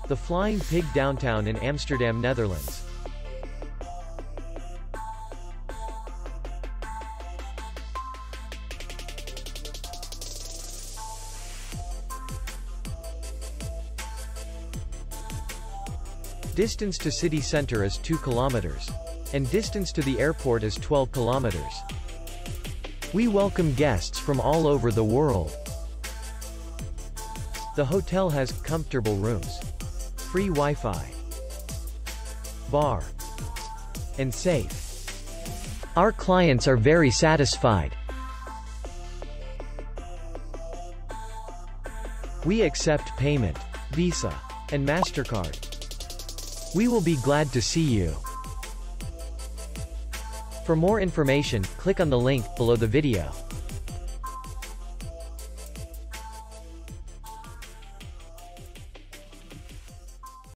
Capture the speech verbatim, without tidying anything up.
The Flying Pig downtown in Amsterdam, Netherlands. Distance to city center is two kilometers. And distance to the airport is twelve kilometers. We welcome guests from all over the world. The hotel has comfortable rooms, free Wi-Fi, bar, and safe. Our clients are very satisfied. We accept payment, Visa, and MasterCard. We will be glad to see you. For more information, click on the link below the video.